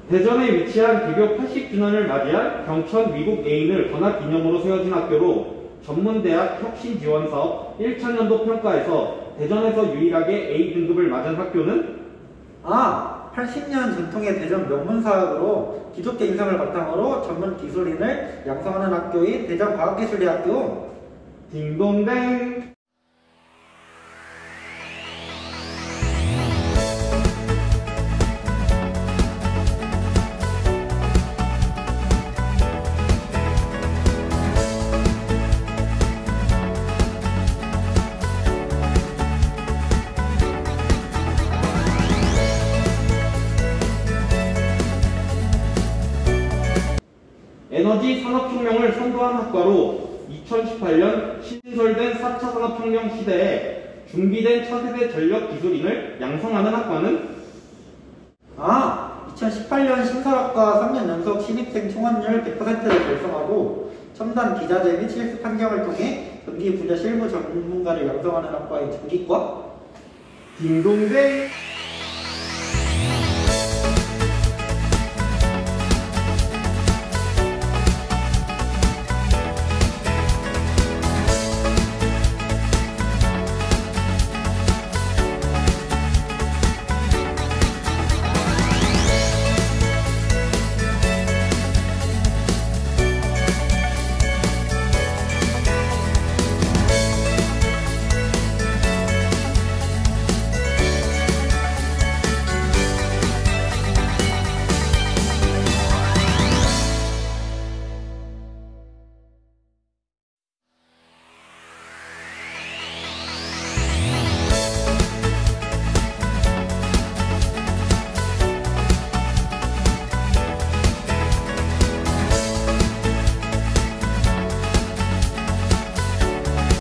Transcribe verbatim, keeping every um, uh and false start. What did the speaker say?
대전에 위치한 개교 팔십 주년을 맞이한 경천 미국 에인을 건화 기념으로 세워진 학교로 전문대학 혁신지원사업 천 년도 평가에서 대전에서 유일하게 에이 등급을 맞은 학교는? 아, 팔십 년 전통의 대전 명문사학으로 기독교 인성을 바탕으로 전문 기술인을 양성하는 학교인 대전과학기술대학교. 딩동댕. 에너지 산업혁명을 선도한 학과로 이천십팔 년 신설된 사 차 산업혁명 시대에 준비된 차세대 전력 기술인을 양성하는 학과는? 아, 이천십팔 년 신설학과 삼 년 연속 신입생 총합률 백 퍼센트를 달성하고 첨단 기자재 및 실습 환경을 통해 전기 분야 실무 전문가를 양성하는 학과인 전기과. 딩동댕.